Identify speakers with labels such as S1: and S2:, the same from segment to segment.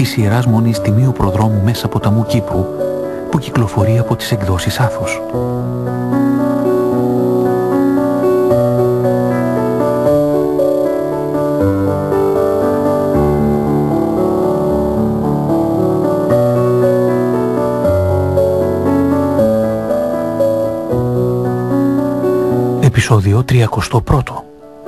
S1: της Ιεράς Μονής Τιμίου Προδρόμου μέσα ποταμού Κύπρου, που κυκλοφορεί από τις εκδόσεις Άθος. Επεισόδιο 31.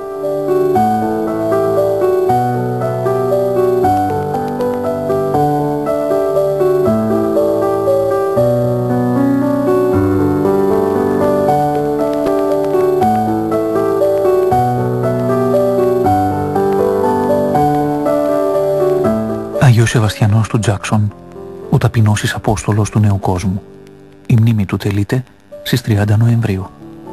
S1: Άγιος Σεβαστιανός του Τζάκσον, ο ταπεινός Απόστολος του Νέου Κόσμου. Η μνήμη του τελείται στις 30 Νοεμβρίου.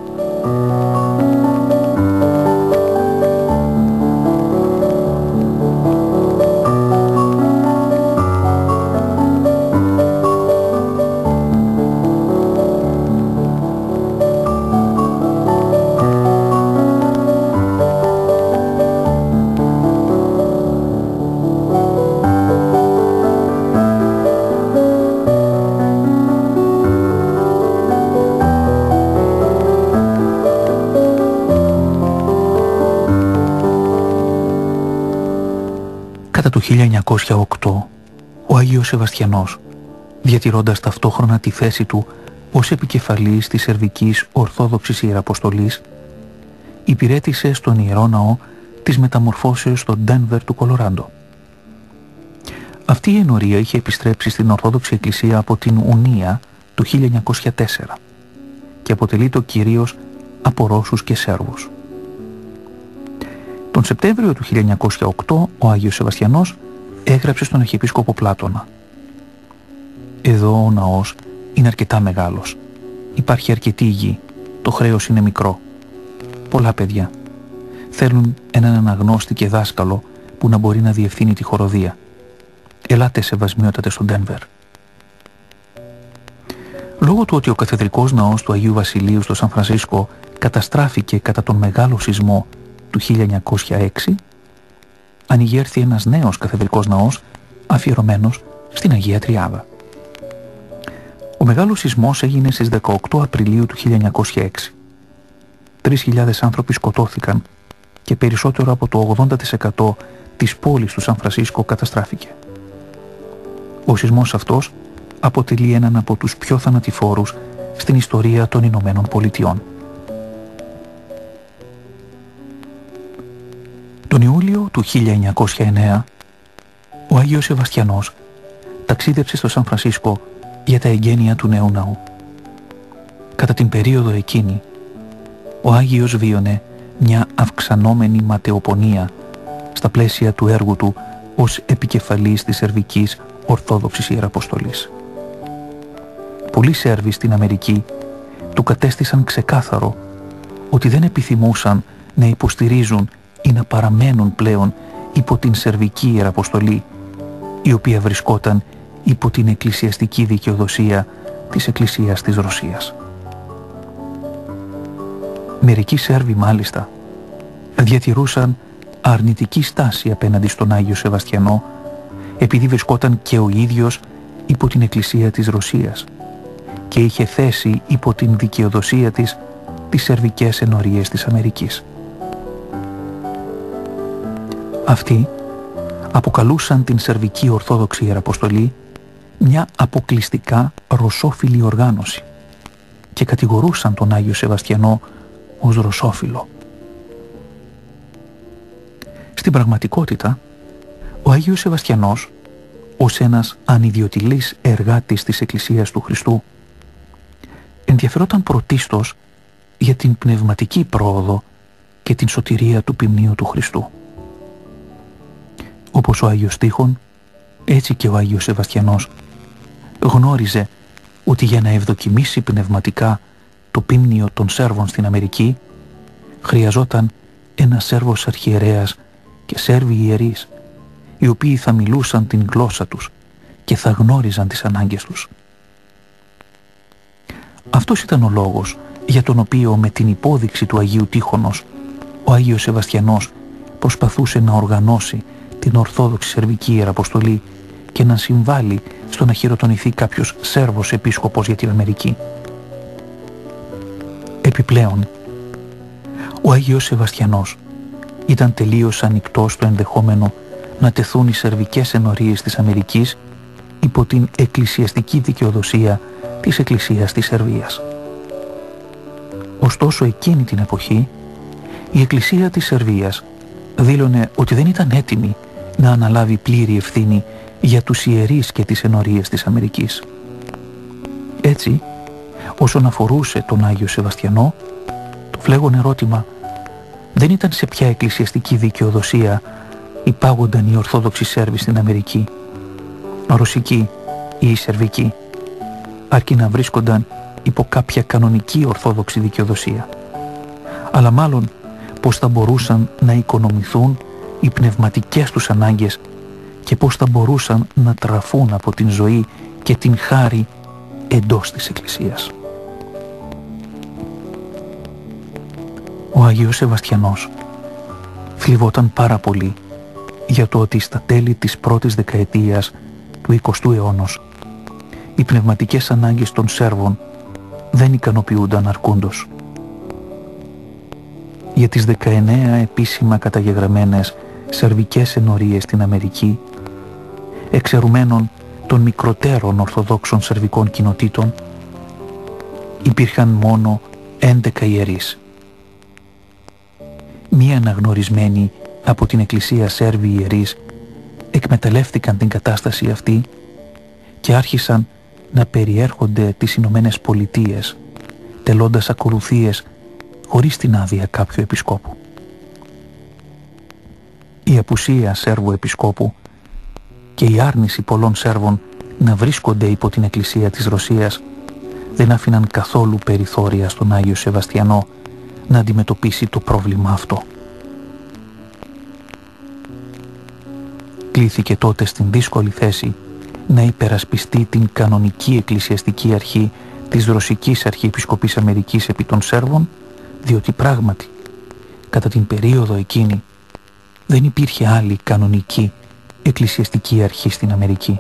S1: Κατά το 1908, ο Άγιος Σεβαστιανός, διατηρώντας ταυτόχρονα τη θέση του ως επικεφαλής της Σερβικής Ορθόδοξης Ιεραποστολής, υπηρέτησε στον Ιερό Ναό της Μεταμορφώσεως στο Ντένβερ του Κολοράντο. Αυτή η ενορία είχε επιστρέψει στην Ορθόδοξη Εκκλησία από την Ουνία του 1904 και αποτελείται κυρίως από Ρώσους και Σέρβους. Τον Σεπτέμβριο του 1908 ο Άγιος Σεβαστιανός έγραψε στον Αρχιεπίσκοπο Πλάτωνα: «Εδώ ο ναός είναι αρκετά μεγάλος. Υπάρχει αρκετή γη. Το χρέος είναι μικρό. Πολλά παιδιά. Θέλουν έναν αναγνώστη και δάσκαλο που να μπορεί να διευθύνει τη χοροδία. Ελάτε σεβασμιότατε στον Ντένβερ». Λόγω του ότι ο καθεδρικός ναός του Αγίου Βασιλείου στο Σαν Φρανσίσκο καταστράφηκε κατά τον μεγάλο σεισμό του 1906, ανοιγέρθη ένας νέος καθεδρικός ναός αφιερωμένος στην Αγία Τριάδα. Ο μεγάλος σεισμός έγινε στις 18 Απριλίου του 1906. 3.000 άνθρωποι σκοτώθηκαν και περισσότερο από το 80% της πόλης του Σαν Φρανσίσκο καταστράφηκε. Ο σεισμός αυτός αποτελεί έναν από τους πιο θανατηφόρους στην ιστορία των Ηνωμένων Πολιτειών. Τον Ιούλιο του 1909, ο Άγιος Σεβαστιανός ταξίδεψε στο Σαν Φρανσίσκο για τα εγγένεια του νέου ναού. Κατά την περίοδο εκείνη, ο Άγιος βίωνε μια αυξανόμενη ματαιοπονία στα πλαίσια του έργου του ως επικεφαλής της Σερβικής Ορθόδοξης Ιεραποστολής. Πολλοί Σέρβοι στην Αμερική του κατέστησαν ξεκάθαρο ότι δεν επιθυμούσαν να υποστηρίζουν ή να παραμένουν πλέον υπό την Σερβική Ιεραποστολή, η οποία βρισκόταν υπό την εκκλησιαστική δικαιοδοσία της Εκκλησίας της Ρωσίας. Μερικοί Σέρβοι μάλιστα διατηρούσαν αρνητική στάση απέναντι στον Άγιο Σεβαστιανό, επειδή βρισκόταν και ο ίδιος υπό την Εκκλησία της Ρωσίας και είχε θέσει υπό την δικαιοδοσία της τις σερβικές ενορίες της Αμερικής. Αυτοί αποκαλούσαν την Σερβική Ορθόδοξη Ιεραποστολή μια αποκλειστικά ρωσόφιλη οργάνωση και κατηγορούσαν τον Άγιο Σεβαστιανό ως ρωσόφιλο. Στην πραγματικότητα, ο Άγιος Σεβαστιανός, ως ένας ανιδιοτιλής εργάτης της Εκκλησίας του Χριστού, ενδιαφερόταν πρωτίστως για την πνευματική πρόοδο και την σωτηρία του ποιμνίου του Χριστού. Όπως ο Άγιος Τείχων, έτσι και ο Άγιος Σεβαστιανός γνώριζε ότι για να ευδοκιμήσει πνευματικά το ποίμνιο των Σέρβων στην Αμερική χρειαζόταν ένας Σέρβος αρχιερέας και Σέρβοι ιερείς, οι οποίοι θα μιλούσαν την γλώσσα τους και θα γνώριζαν τις ανάγκες τους. Αυτός ήταν ο λόγος για τον οποίο με την υπόδειξη του Αγίου Τείχωνος ο Άγιος Σεβαστιανός προσπαθούσε να οργανώσει την Ορθόδοξη Σερβική Ιεραποστολή και να συμβάλλει στο να χειροτονηθεί κάποιος Σέρβος επίσκοπος για την Αμερική. Επιπλέον, ο Άγιος Σεβαστιανός ήταν τελείως ανοιχτός στο ενδεχόμενο να τεθούν οι σερβικές ενορίες της Αμερικής υπό την εκκλησιαστική δικαιοδοσία της Εκκλησίας της Σερβίας. Ωστόσο, εκείνη την εποχή, η Εκκλησία της Σερβίας δήλωνε ότι δεν ήταν έτοιμη να αναλάβει πλήρη ευθύνη για τους ιερείς και τις ενορίες της Αμερικής. Έτσι, όσον αφορούσε τον Άγιο Σεβαστιανό, το φλέγον ερώτημα δεν ήταν σε ποια εκκλησιαστική δικαιοδοσία υπάγονταν οι Ορθόδοξοι Σέρβοι στην Αμερική, ρωσική ή η σερβική, αρκεί να βρίσκονταν υπό κάποια κανονική Ορθόδοξη δικαιοδοσία, αλλά μάλλον πώς θα μπορούσαν να οικονομηθούν οι πνευματικές τους ανάγκες και πώς θα μπορούσαν να τραφούν από την ζωή και την χάρη εντός της Εκκλησίας. Ο Άγιος Σεβαστιανός θλιβόταν πάρα πολύ για το ότι στα τέλη της πρώτης δεκαετίας του 20ου αιώνα οι πνευματικές ανάγκες των Σέρβων δεν ικανοποιούνταν αρκούντος. Για τις 19 επίσημα καταγεγραμμένες σερβικές ενορίες στην Αμερική, εξαιρουμένων των μικροτέρων Ορθοδόξων σερβικών κοινοτήτων, υπήρχαν μόνο 11 ιερείς. Μία αναγνωρισμένη από την Εκκλησία Σέρβοι ιερείς εκμεταλλεύτηκαν την κατάσταση αυτή και άρχισαν να περιέρχονται τις Ηνωμένες Πολιτείες, τελώντας ακολουθίες χωρίς την άδεια κάποιου επισκόπου. Η απουσία Σέρβου επισκόπου και η άρνηση πολλών Σέρβων να βρίσκονται υπό την Εκκλησία της Ρωσίας δεν άφηναν καθόλου περιθώρια στον Άγιο Σεβαστιανό να αντιμετωπίσει το πρόβλημα αυτό. Κλήθηκε τότε στην δύσκολη θέση να υπερασπιστεί την κανονική εκκλησιαστική αρχή της Ρωσικής Αρχιεπισκοπής Αμερικής επί των Σέρβων, διότι πράγματι κατά την περίοδο εκείνη δεν υπήρχε άλλη κανονική εκκλησιαστική αρχή στην Αμερική.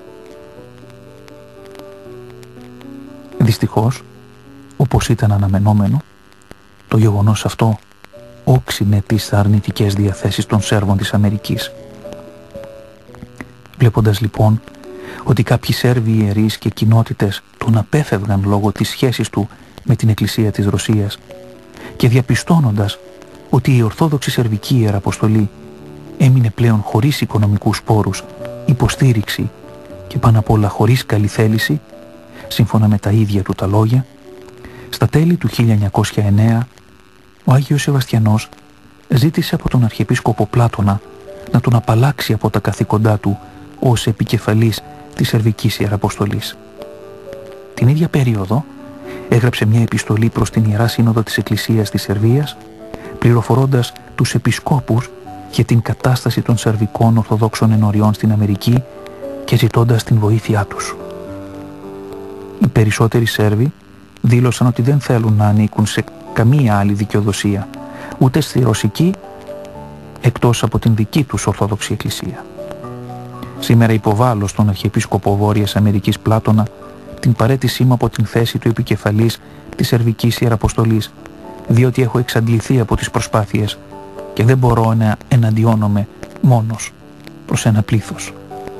S1: Δυστυχώς, όπως ήταν αναμενόμενο, το γεγονός αυτό όξινε τις αρνητικές διαθέσεις των Σέρβων της Αμερικής. Βλέποντας λοιπόν ότι κάποιοι Σέρβοι ιερείς και κοινότητες τον απέφευγαν λόγω της σχέσης του με την Εκκλησία της Ρωσίας και διαπιστώνοντας ότι η Ορθόδοξη Σερβική Ιεραποστολή έμεινε πλέον χωρίς οικονομικούς πόρους, υποστήριξη και πάνω απ' όλα χωρίς καλή θέληση, σύμφωνα με τα ίδια του τα λόγια, στα τέλη του 1909 ο Άγιος Σεβαστιανός ζήτησε από τον Αρχιεπίσκοπο Πλάτωνα να τον απαλλάξει από τα καθήκοντά του ως επικεφαλής της Σερβικής Ιεραποστολής. Την ίδια περίοδο έγραψε μια επιστολή προς την Ιερά Σύνοδο της Εκκλησίας της Σερβίας, πληροφορώντας τους επισκόπους για την κατάσταση των Σερβικών Ορθοδόξων ενωριών στην Αμερική και ζητώντας την βοήθειά τους. Οι περισσότεροι Σέρβοι δήλωσαν ότι δεν θέλουν να ανήκουν σε καμία άλλη δικαιοδοσία, ούτε στη Ρωσική, εκτός από την δική τους Ορθόδοξη Εκκλησία. Σήμερα υποβάλλω στον Αρχιεπίσκοπο Βόρειας Αμερικής Πλάτωνα την παραίτησή μου από την θέση του επικεφαλής της Σερβικής Ιεραποστολής, διότι έχω εξαντληθεί από τις προσπάθειες και δεν μπορώ να εναντιώνομαι μόνος προς ένα πλήθος.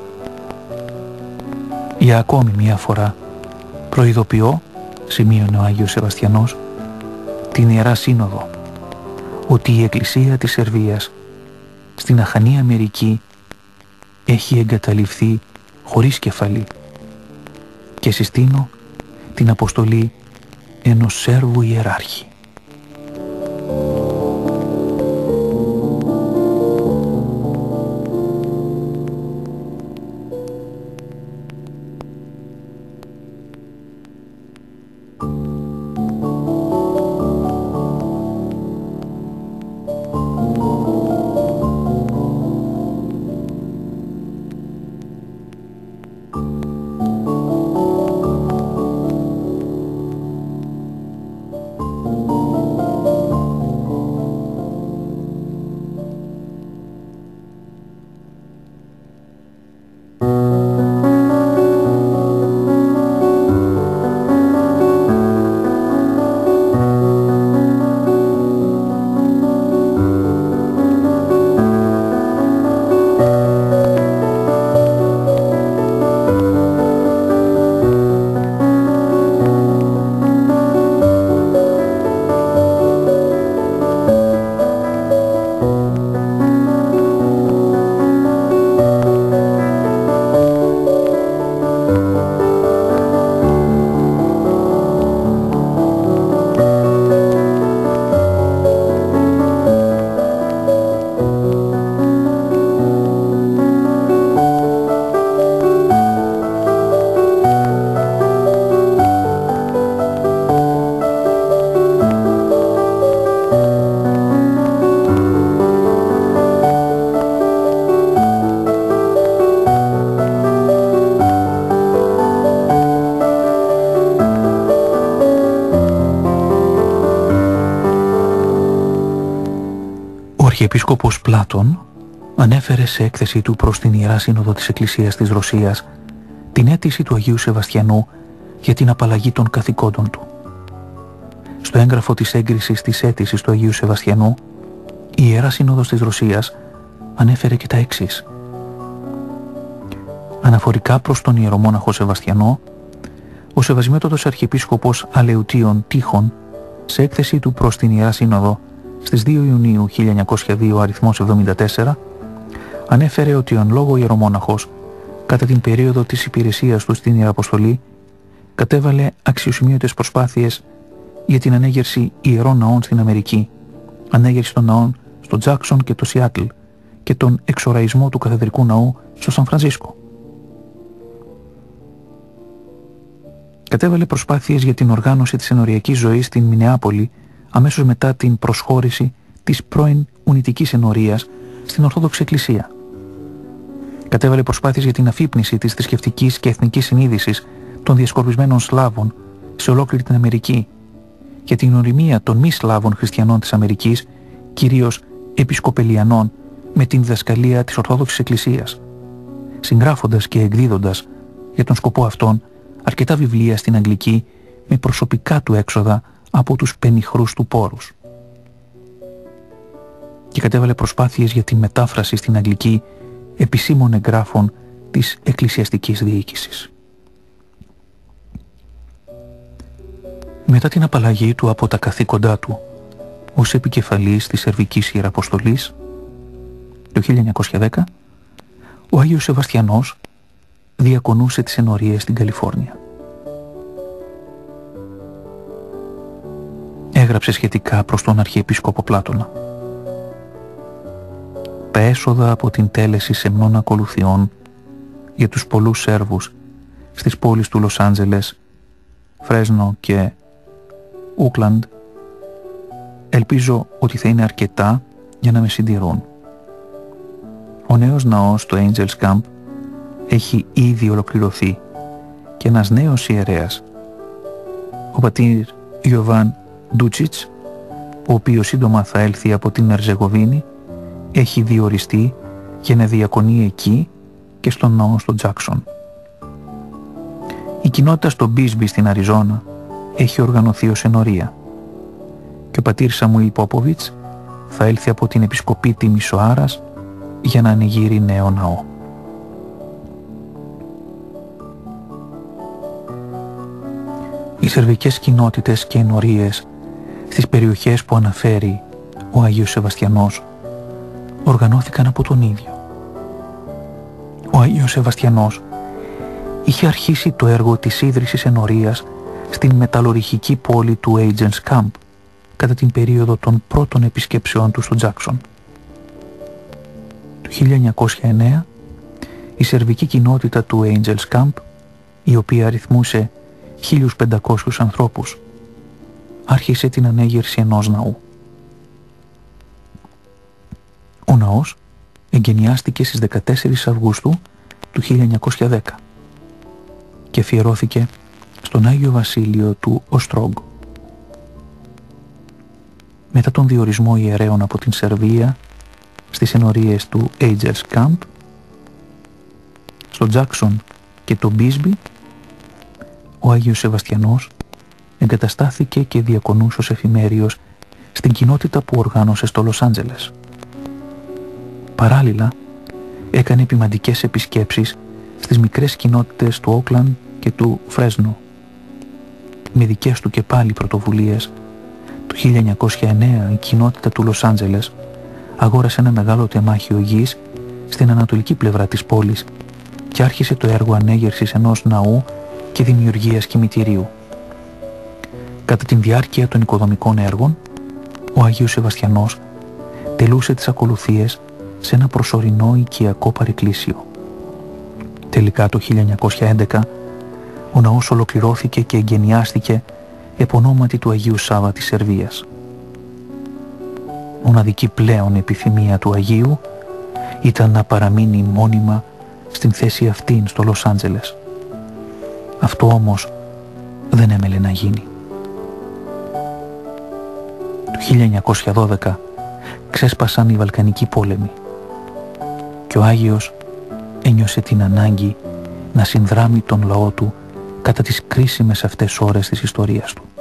S1: Για ακόμη μία φορά προειδοποιώ, σημείωνε ο Άγιος Σεβαστιανός, την Ιερά Σύνοδο, ότι η Εκκλησία της Σερβίας στην αχανή Αμερική έχει εγκαταλειφθεί χωρίς κεφαλή και συστήνω την αποστολή ενός Σέρβου ιεράρχη. Επίσκοπος Πλάτων ανέφερε σε έκθεση του προς την Ιερά Σύνοδο της Εκκλησίας της Ρωσίας την αίτηση του Αγίου Σεβαστιανού για την απαλλαγή των καθηκόντων του. Στο έγγραφο της έγκρισης της αίτησης του Αγίου Σεβαστιανού, η Ιερά Σύνοδος της Ρωσίας ανέφερε και τα εξής. Αναφορικά προς τον ιερομόναχο Σεβαστιανό, ο Σεβασμιότατος Αρχιεπίσκοπος Αλεουτίων Τείχων, σε έκθεση του προς την Ιερά Σύνοδο στις 2 Ιουνίου 1902 αριθμός 74, ανέφερε ότι ο εν λόγω ιερομόναχος, κατά την περίοδο της υπηρεσίας του στην Ιεραποστολή, κατέβαλε αξιοσημείωτες προσπάθειες για την ανέγερση ιερών ναών στην Αμερική, ανέγερση των ναών στο Τζάκσον και το Σιάτλ και τον εξοραϊσμό του καθεδρικού ναού στο Σαν Φρανσίσκο. Κατέβαλε προσπάθειες για την οργάνωση της ενοριακής ζωής στην Μινεάπολη αμέσως μετά την προσχώρηση της πρώην Ουνητικής Ενορίας στην Ορθόδοξη Εκκλησία. Κατέβαλε προσπάθειες για την αφύπνιση της θρησκευτικής και εθνικής συνείδησης των διασκορπισμένων Σλάβων σε ολόκληρη την Αμερική, για την οριμία των μη Σλάβων χριστιανών της Αμερικής, κυρίως επισκοπελιανών, με την διδασκαλία της Ορθόδοξης Εκκλησίας, συγγράφοντας και εκδίδοντας για τον σκοπό αυτόν αρκετά βιβλία στην Αγγλική με προσωπικά του έξοδα από τους πενιχρούς του πόρους. Και κατέβαλε προσπάθειες για τη μετάφραση στην Αγγλική επισήμων εγγράφων της εκκλησιαστικής διοίκησης. Μετά την απαλλαγή του από τα καθήκοντά του ως επικεφαλής της Σερβικής Ιεραποστολής το 1910, ο Άγιος Σεβαστιανός διακονούσε τις ενορίες στην Καλιφόρνια. Έγραψε σχετικά προς τον Αρχιεπίσκοπο Πλάτωνα. Τα έσοδα από την τέλεση σεμνών ακολουθιών για τους πολλούς Σέρβους στις πόλεις του Λος Άντζελες, Φρέσνο και Ούκλαντ, ελπίζω ότι θα είναι αρκετά για να με συντηρούν. Ο νέος ναός στο Angels Camp έχει ήδη ολοκληρωθεί και ένας νέος ιερέας, ο πατήρ Ιωβάν Ντούτσιτς, ο οποίος σύντομα θα έλθει από την Ερζεγοβίνη, έχει διοριστεί για να διακονεί εκεί και στον ναό στο Τζάκσον. Η κοινότητα στο Μπίσμπι στην Αριζόνα έχει οργανωθεί ως ενορία και ο πατήρ Σαμουήλ Πόποβιτς θα έλθει από την επισκοπή Τιμισοάρας για να ανοιγείρει νέο ναό. Οι σερβικές κοινότητες και ενορίες στις περιοχές που αναφέρει ο Άγιος Σεβαστιανός οργανώθηκαν από τον ίδιο. Ο Άγιος Σεβαστιανός είχε αρχίσει το έργο της ίδρυσης ενορίας στην μεταλλουργική πόλη του Agents Camp κατά την περίοδο των πρώτων επισκέψεών του στο Τζάκσον. Το 1909 η σερβική κοινότητα του Angels Camp, η οποία αριθμούσε 1.500 ανθρώπους, άρχισε την ανέγερση ενός ναού. Ο ναός εγκαινιάστηκε στις 14 Αυγούστου του 1910 και αφιερώθηκε στον Άγιο Βασίλειο του Οστρόγκ. Μετά τον διορισμό ιερέων από την Σερβία στις ενορίες του Angels Camp, στο Τζάκσον και το Μπίσμπι, ο Άγιος Σεβαστιανός εγκαταστάθηκε και διακονούσε ως εφημέριος στην κοινότητα που οργάνωσε στο Λος Άντζελες. Παράλληλα, έκανε επιμαντικές επισκέψεις στις μικρές κοινότητες του Όκλαντ και του Φρέσνο. Με δικές του και πάλι πρωτοβουλίες, το 1909 η κοινότητα του Λος Άντζελες αγόρασε ένα μεγάλο τεμάχιο γης στην ανατολική πλευρά της πόλης και άρχισε το έργο ανέγερσης ενός ναού και δημιουργίας κημητηρίου. Κατά την διάρκεια των οικοδομικών έργων, ο Άγιος Σεβαστιανός τελούσε τις ακολουθίες σε ένα προσωρινό οικιακό παρεκκλήσιο. Τελικά το 1911 ο ναός ολοκληρώθηκε και εγκαινιάστηκε επ' ονόματι του Αγίου Σάβα της Σερβίας. Μοναδική πλέον επιθυμία του Αγίου ήταν να παραμείνει μόνιμα στην θέση αυτήν στο Λος Άντζελες. Αυτό όμως δεν έμελε να γίνει. Το 1912 ξέσπασαν οι Βαλκανικοί πόλεμοι και ο Άγιος ένιωσε την ανάγκη να συνδράμει τον λαό του κατά τις κρίσιμες αυτές ώρες της ιστορίας του.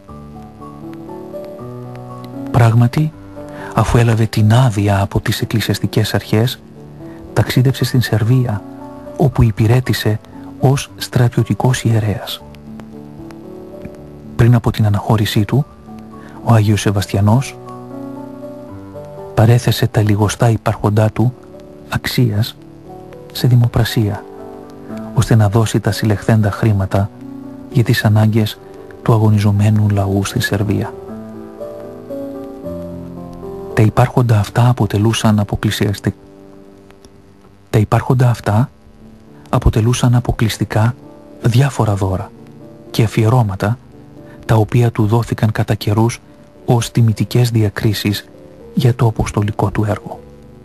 S1: Πράγματι, αφού έλαβε την άδεια από τις εκκλησιαστικές αρχές, ταξίδεψε στην Σερβία, όπου υπηρέτησε ως στρατιωτικός ιερέας. Πριν από την αναχώρησή του, ο Άγιος Σεβαστιανός παρέθεσε τα λιγοστά υπάρχοντά του αξίας σε δημοπρασία, ώστε να δώσει τα συλλεχθέντα χρήματα για τις ανάγκες του αγωνιζομένου λαού στη Σερβία. Τα υπάρχοντα αυτά αποτελούσαν αποκλειστικά διάφορα δώρα και αφιερώματα, τα οποία του δόθηκαν κατά καιρούς ως τιμητικές διακρίσεις για το αποστολικό του έργο.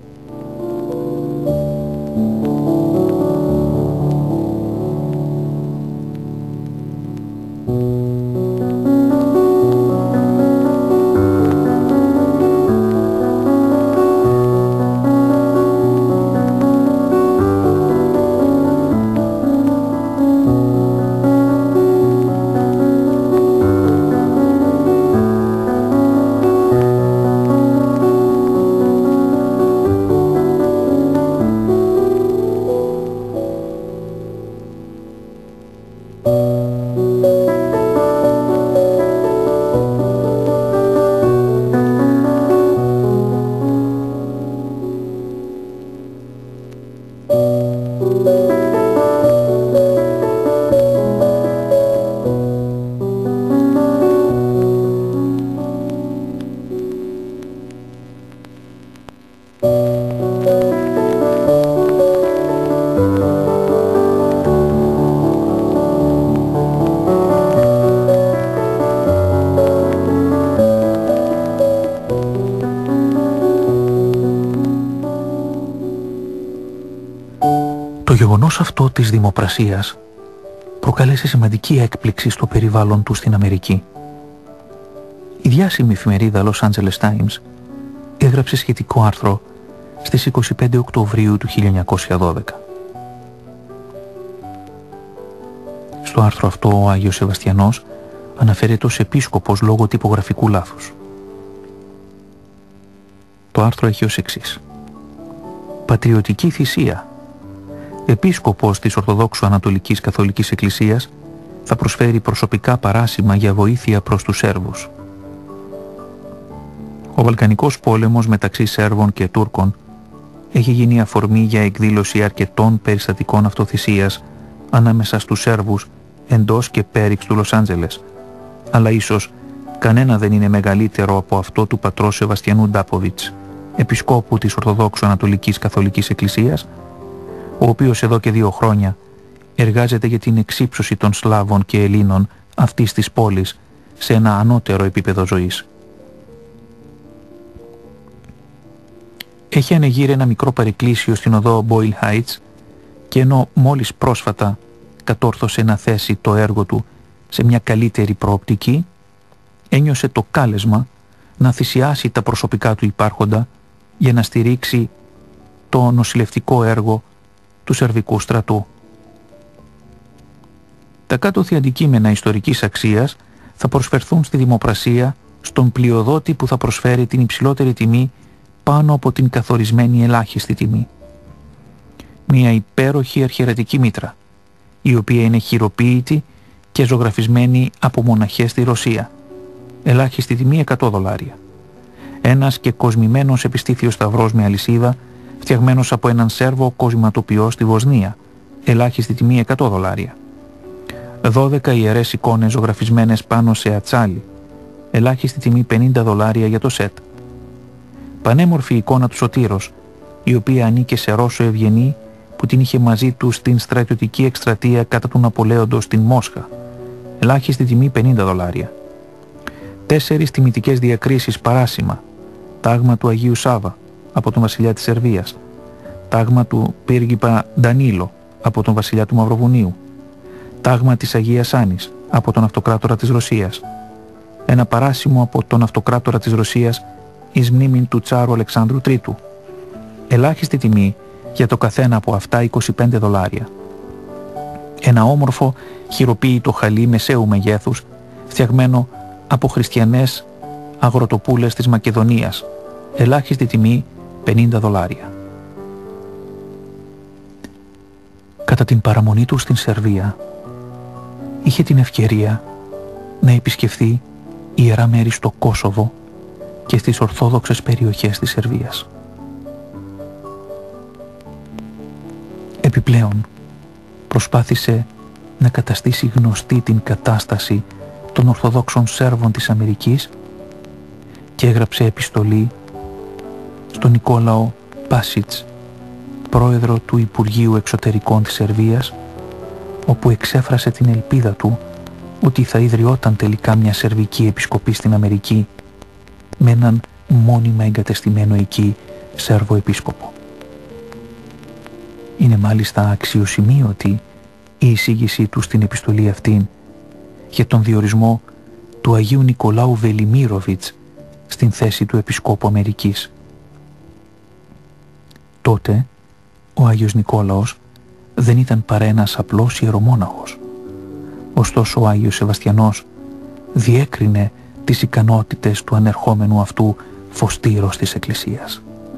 S1: Το γεγονός αυτό της δημοπρασίας προκάλεσε σημαντική έκπληξη στο περιβάλλον του στην Αμερική. Η διάσημη εφημερίδα Los Angeles Times έγραψε σχετικό άρθρο στις 25 Οκτωβρίου του 1912. Στο άρθρο αυτό ο Άγιος Σεβαστιανός αναφέρεται ως επίσκοπος λόγω τυπογραφικού λάθους. Το άρθρο έχει ως εξής: πατριωτική θυσία. Επίσκοπος της Ορθοδόξου Ανατολικής Καθολικής Εκκλησίας θα προσφέρει προσωπικά παράσημα για βοήθεια προς τους Σέρβους. Ο Βαλκανικός πόλεμος μεταξύ Σέρβων και Τούρκων έχει γίνει αφορμή για εκδήλωση αρκετών περιστατικών αυτοθυσίας ανάμεσα στους Σέρβους εντός και πέριξ του Λος Άντζελες, αλλά ίσως κανένα δεν είναι μεγαλύτερο από αυτό του πατρός Σεβαστιανού Ντάποβιτς, επισκόπου της Ορθοδόξου Ανατολικής Καθολικής Εκκλησίας, ο οποίος εδώ και 2 χρόνια εργάζεται για την εξύψωση των Σλάβων και Ελλήνων αυτής της πόλης σε ένα ανώτερο επίπεδο ζωής. Έχει ανεγείρει ένα μικρό παρεκκλήσιο στην οδό Boyle Heights και ενώ μόλις πρόσφατα κατόρθωσε να θέσει το έργο του σε μια καλύτερη προοπτική, ένιωσε το κάλεσμα να θυσιάσει τα προσωπικά του υπάρχοντα για να στηρίξει το νοσηλευτικό έργο του Σερβικού στρατού. Τα κάτωθι αντικείμενα ιστορικής αξίας θα προσφερθούν στη δημοπρασία στον πλειοδότη που θα προσφέρει την υψηλότερη τιμή πάνω από την καθορισμένη ελάχιστη τιμή. Μια υπέροχη αρχιερατική μήτρα, η οποία είναι χειροποίητη και ζωγραφισμένη από μοναχές στη Ρωσία. Ελάχιστη τιμή $100. Ένας και κοσμημένος επιστήθιος σταυρός με αλυσίδα, φτιαγμένος από έναν Σέρβο κοσματοποιό στη Βοσνία. Ελάχιστη τιμή $100. 12 ιερές εικόνες ζωγραφισμένες πάνω σε ατσάλι. Ελάχιστη τιμή $50 για το σετ. Πανέμορφη εικόνα του Σωτήρος, η οποία ανήκε σε Ρώσο ευγενή που την είχε μαζί του στην στρατιωτική εκστρατεία κατά του Ναπολέοντος στην Μόσχα. Ελάχιστη τιμή $50. 4 τιμητικές διακρίσεις παράσημα. Τάγμα του Αγίου Σάβα από τον βασιλιά της Σερβίας. Τάγμα του Πύργιπα Ντανίλο από τον βασιλιά του Μαυροβουνίου. Τάγμα της Αγίας Άνης από τον αυτοκράτορα της Ρωσίας. Ένα παράσημο από τον αυτοκράτορα της Ρωσίας εις μνήμην του Τσάρου Αλεξάνδρου Τρίτου. Ελάχιστη τιμή για το καθένα από αυτά $25. Ένα όμορφο χειροποίητο χαλί μεσαίου μεγέθους, φτιαγμένο από χριστιανές αγροτοπούλες της Μακεδονίας. Ελάχιστη τιμή $50. Κατά την παραμονή του στην Σερβία, είχε την ευκαιρία να επισκεφθεί ιερά μέρη στο Κόσοβο και στις ορθόδοξες περιοχές της Σερβίας. Επιπλέον, προσπάθησε να καταστήσει γνωστή την κατάσταση των Ορθοδόξων Σέρβων της Αμερικής και έγραψε επιστολή στον Νικόλαο Πάσιτς, πρόεδρο του Υπουργείου Εξωτερικών της Σερβίας, όπου εξέφρασε την ελπίδα του ότι θα ιδρυόταν τελικά μια σερβική επισκοπή στην Αμερική με έναν μόνιμα εγκατεστημένο εκεί Σέρβο επίσκοπο. Είναι μάλιστα αξιοσημείωτη η εισήγησή του στην επιστολή αυτήν για τον διορισμό του Αγίου Νικολάου Βελιμίροβιτς στην θέση του Επισκόπου Αμερικής. Τότε ο Άγιος Νικόλαος δεν ήταν παρά ένας απλός ιερομόναχος. Ωστόσο ο Άγιος Σεβαστιανός διέκρινε τις ικανότητες του ανερχόμενου αυτού φωστήρος της Εκκλησίας.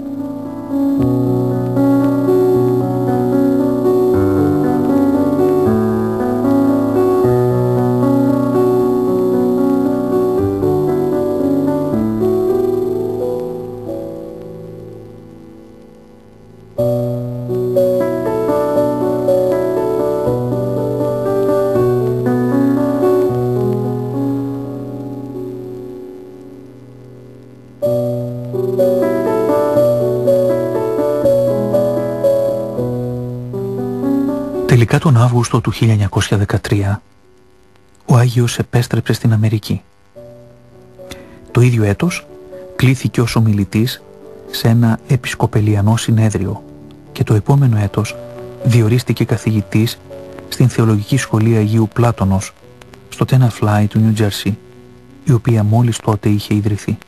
S1: Τελικά τον Αύγουστο του 1913 ο Άγιος επέστρεψε στην Αμερική. Το ίδιο έτος κλήθηκε ως ομιλητής σε ένα επισκοπελιανό συνέδριο και το επόμενο έτος διορίστηκε καθηγητής στην Θεολογική Σχολή Αγίου Πλάτωνος στο Tenafly του Νιου Τζέρσι, η οποία μόλις τότε είχε ιδρυθεί.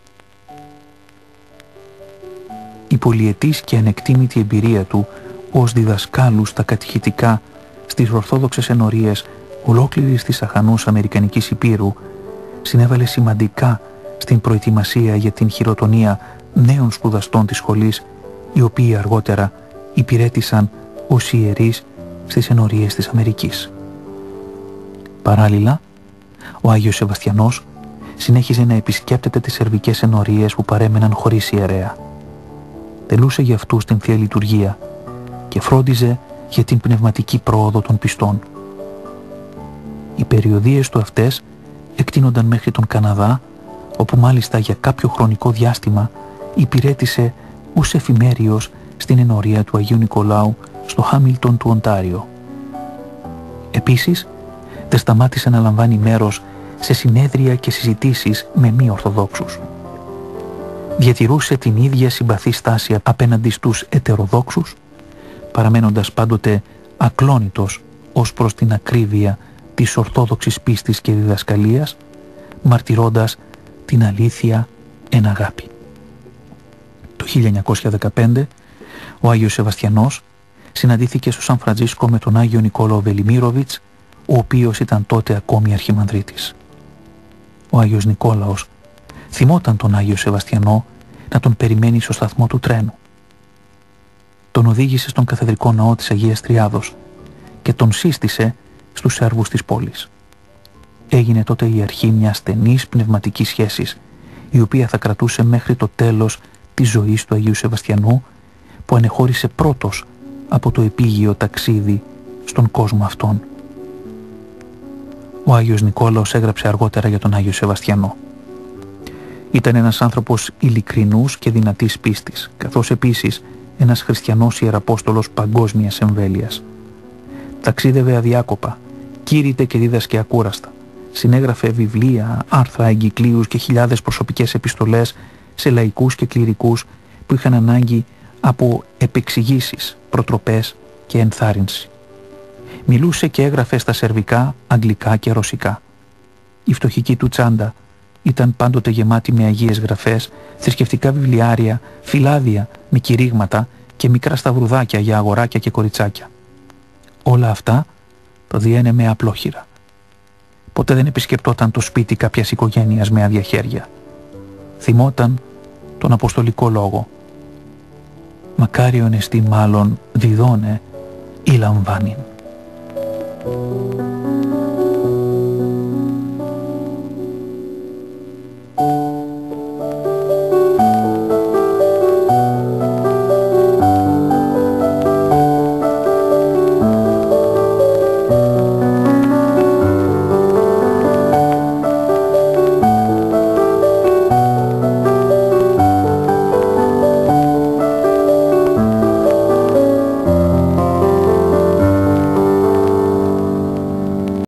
S1: Η πολυετής και ανεκτήμητη εμπειρία του ως διδασκάλου στα κατηχητικά στις ορθόδοξες ενορίες ολόκληρης της αχανούς Αμερικανικής Υπήρου συνέβαλε σημαντικά στην προετοιμασία για την χειροτονία νέων σπουδαστών της σχολής, οι οποίοι αργότερα υπηρέτησαν ως ιερείς στις ενορίες της Αμερικής. Παράλληλα, ο Άγιος Σεβαστιανός συνέχιζε να επισκέπτεται τις σερβικές ενορίες που παρέμεναν χωρίς ιερέα. Τελούσε για αυτούς την Θεία Λειτουργία και φρόντιζε για την πνευματική πρόοδο των πιστών. Οι περιοδίες του αυτές εκτείνονταν μέχρι τον Καναδά, όπου μάλιστα για κάποιο χρονικό διάστημα υπηρέτησε ως εφημέριος στην ενορία του Αγίου Νικολάου στο Χάμιλτον του Οντάριο. Επίσης, δεν σταμάτησε να λαμβάνει μέρος σε συνέδρια και συζητήσεις με μη Ορθοδόξους. Διατηρούσε την ίδια συμπαθή στάση απέναντι στους ετεροδόξους, παραμένοντας πάντοτε ακλόνητος ως προς την ακρίβεια της ορθόδοξης πίστης και διδασκαλίας, μαρτυρώντας την αλήθεια εν αγάπη. Το 1915 ο Άγιος Σεβαστιανός συναντήθηκε στο Σαν Φραντζίσκο με τον Άγιο Νικόλαο Βελιμίροβιτς, ο οποίος ήταν τότε ακόμη αρχιμανδρίτης. Ο Άγιος Νικόλαος θυμόταν τον Άγιο Σεβαστιανό να τον περιμένει στο σταθμό του τρένου. Τον οδήγησε στον καθεδρικό ναό της Αγίας Τριάδος και τον σύστησε στους Σέρβους της πόλης. Έγινε τότε η αρχή μιας στενής πνευματικής σχέσης, η οποία θα κρατούσε μέχρι το τέλος της ζωής του Αγίου Σεβαστιανού, που ανεχώρησε πρώτος από το επίγειο ταξίδι στον κόσμο αυτόν. Ο Άγιος Νικόλαος έγραψε αργότερα για τον Άγιο Σεβαστιανό. Ήταν ένας άνθρωπος ειλικρινούς και δυνατής πίστης, καθώς επίσης ένας χριστιανός ιεραπόστολος παγκόσμιας εμβέλειας. Ταξίδευε αδιάκοπα, κήρυτε και δίδασκε ακούραστα. Συνέγραφε βιβλία, άρθρα, εγκυκλίους και χιλιάδες προσωπικές επιστολές σε λαϊκούς και κληρικούς που είχαν ανάγκη από επεξηγήσεις, προτροπές και ενθάρρυνση. Μιλούσε και έγραφε στα σερβικά, αγγλικά και ρωσικά. Η φτωχική του τσάντα ήταν πάντοτε γεμάτη με αγίες γραφές, θρησκευτικά βιβλιάρια, φυλάδια με κηρύγματα και μικρά σταυρουδάκια για αγοράκια και κοριτσάκια. Όλα αυτά το διένεμε απλόχειρα. Ποτέ δεν επισκεπτόταν το σπίτι κάποιας οικογένειας με άδεια χέρια. Θυμόταν τον αποστολικό λόγο. Μακάριον εστί μάλλον διδώνε ή λαμβάνειν.